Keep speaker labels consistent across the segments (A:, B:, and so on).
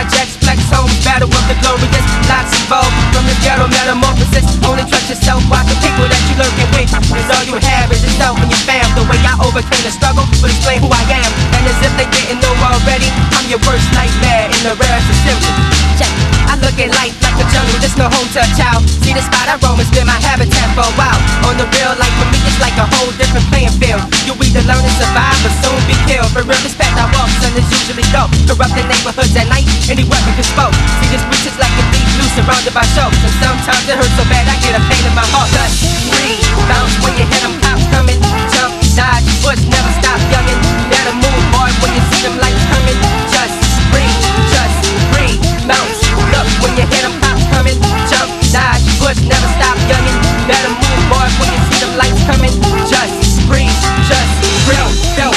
A: projects, flex home, battle of the glorious. Lots evolved from the ghetto metamorphosis. Only trust yourself, watch the people that you lurking with. Cause all you have is yourself and your fam. The way I overcame the struggle will explain who I am. And as if they didn't know already, I'm your worst nightmare in the rarest of symptoms. Check, I look at life like a jungle, there's no home to a child. See the spot I roam, it's been my habitat for a while. On the real, like for me, it's like a whole different playing field. You'll either learn to survive or soon be killed. For real respect, I walk, son, is usually dope. Corrupting neighborhoods at night, any weapon can spoke. See this bitch is like a thief loose, surrounded by shows. And sometimes it hurts so bad, I get a pain in my heart. Just breathe, bounce when you hear them cops coming. Jump, dodge, push, never stop, youngin'. Gotta move hard when you see them lights coming. Just breathe, bounce. Look when you hear them cops coming. Jump, dodge, push, never stop, youngin'. Gotta move hard when you see them lights coming. Just breathe, go.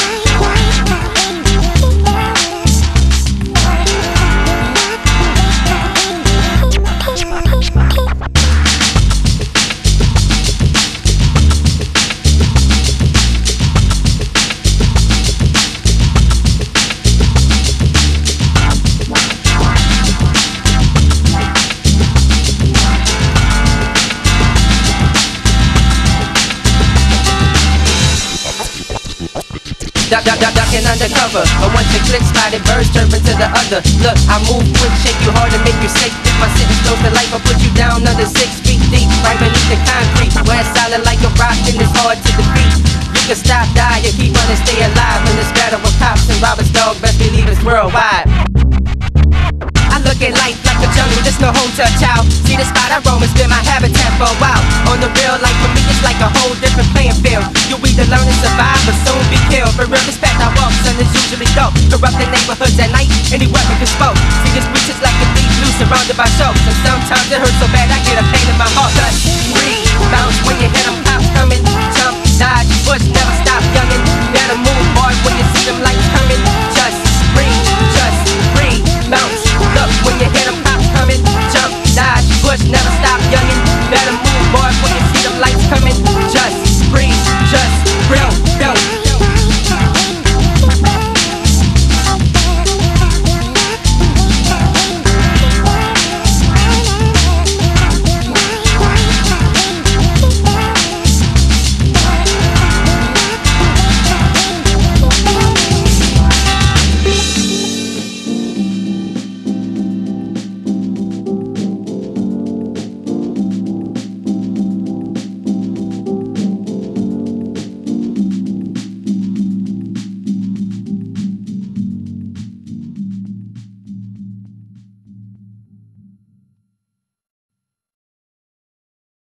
A: Ducking undercover, but once you click, spotted birds turn into the other. Look, I move quick, shake you hard to make you sick. If my sentence goes to life, I'll put you down under 6 feet deep, right beneath the concrete. Where it's solid like a rock and it's hard to defeat. You can stop, die, and keep running, stay alive in this battle with cops and robbers, dog. Best believe it's worldwide. I look at life like a jungle, there's no home to a child. See the spot I roam, it's been my habitat for a while. On the real, like for me, it's like a whole different playing field. You'll either learn to survive or soon be killed. For real respect, I walk, son, is usually dope. Corrupting neighborhoods at night, any weapon can spoke. See this bitch is like a thief loose, surrounded by shows. And sometimes it hurts so bad, I get a pain in my heart. Just breathe, bounce when you hear them cops coming. Jump, dodge, push, never stop, youngin'. Gotta move hard when you see them lights coming. Just breathe, bounce. Look when you hear them cops coming. Jump, dodge, push, never stop, youngin'. Better move hard when you see them lights coming. Just breathe,